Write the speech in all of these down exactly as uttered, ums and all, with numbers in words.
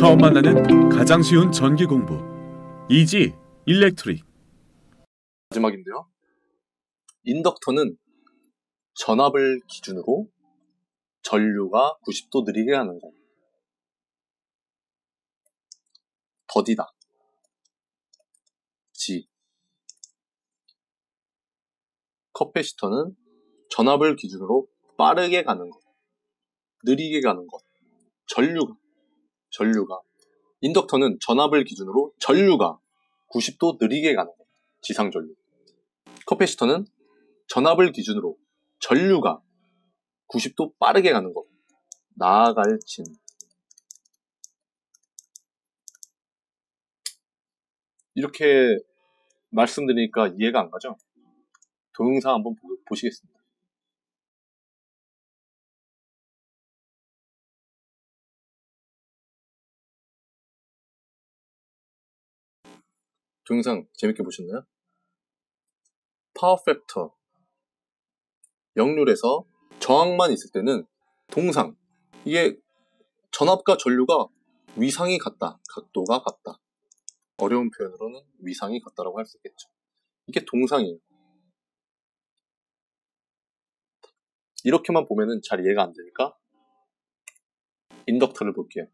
처음 만나는 가장 쉬운 전기 공부. 이지 일렉트릭. 마지막인데요. 인덕터는 전압을 기준으로 전류가 구십 도 느리게 가는 거. 더디다. G. 커패시터는 전압을 기준으로 빠르게 가는 것, 느리게 가는 것. 전류가, 전류가. 인덕터는 전압을 기준으로 전류가 구십 도 느리게 가는 것, 지상전류. 커패시터는 전압을 기준으로 전류가 구십 도 빠르게 가는 것, 나아갈 진. 이렇게 말씀드리니까 이해가 안 가죠? 동영상 한번 보, 보시겠습니다. 동영상 재밌게 보셨나요? 파워 팩터 역률에서 저항만 있을 때는 동상, 이게 전압과 전류가 위상이 같다, 각도가 같다. 어려운 표현으로는 위상이 같다라고 할 수 있겠죠. 이게 동상이에요. 이렇게만 보면은 잘 이해가 안 되니까 인덕터를 볼게요.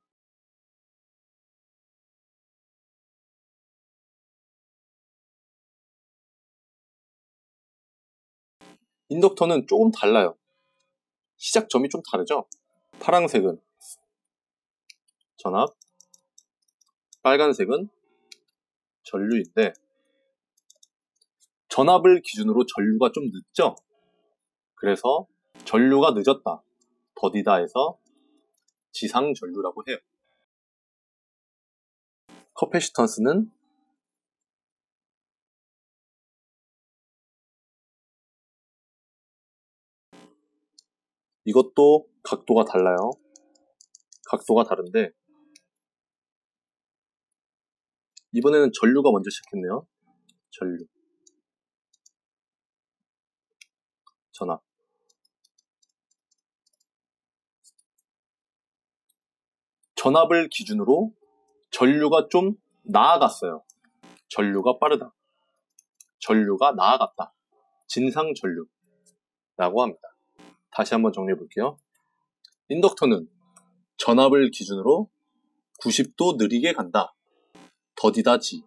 인덕터는 조금 달라요. 시작점이 좀 다르죠? 파란색은 전압, 빨간색은 전류인데, 전압을 기준으로 전류가 좀 늦죠? 그래서 전류가 늦었다, 더디다 해서 지상전류라고 해요. 커패시턴스는 이것도 각도가 달라요. 각도가 다른데 이번에는 전류가 먼저 시작했네요. 전류, 전압. 전압을 기준으로 전류가 좀 나아갔어요. 전류가 빠르다, 전류가 나아갔다, 진상전류라고 합니다. 다시 한번 정리해 볼게요. 인덕터는 전압을 기준으로 구십 도 느리게 간다, 더디다 G.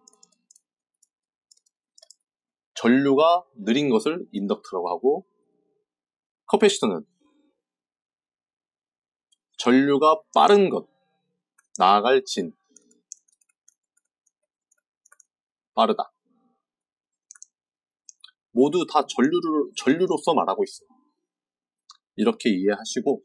전류가 느린 것을 인덕터라고 하고, 커패시터는 전류가 빠른 것, 나아갈 진, 빠르다. 모두 다 전류를, 전류로서 말하고 있어요. 이렇게 이해하시고,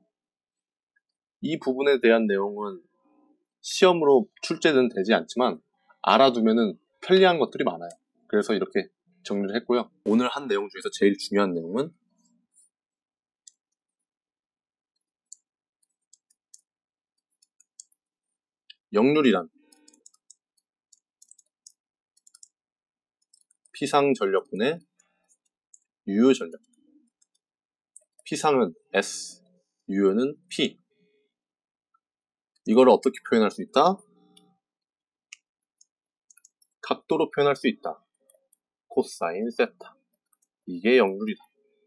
이 부분에 대한 내용은 시험으로 출제는 되지 않지만 알아두면은 편리한 것들이 많아요. 그래서 이렇게 정리를 했고요. 오늘 한 내용 중에서 제일 중요한 내용은 역률이란 피상전력분의 유효전력. 피상은 S, 유효는 P. 이걸 어떻게 표현할 수 있다? 각도로 표현할 수 있다. 코사인 세타. 이게 역률이다.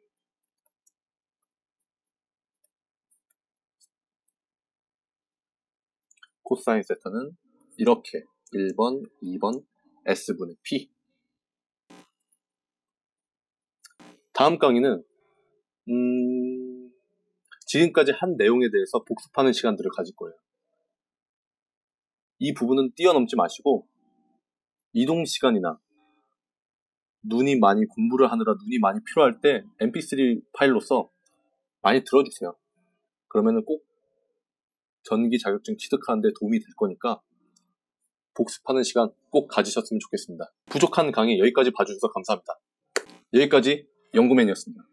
코사인 세타는 이렇게 일 번, 이 번 S분의 P. 다음 강의는 음... 지금까지 한 내용에 대해서 복습하는 시간들을 가질 거예요. 이 부분은 뛰어넘지 마시고 이동 시간이나 눈이 많이 공부를 하느라 눈이 많이 필요할 때 엠피쓰리 파일로서 많이 들어주세요. 그러면은 꼭 전기 자격증 취득하는 데 도움이 될 거니까 복습하는 시간 꼭 가지셨으면 좋겠습니다. 부족한 강의 여기까지 봐주셔서 감사합니다. 여기까지 연구맨이었습니다.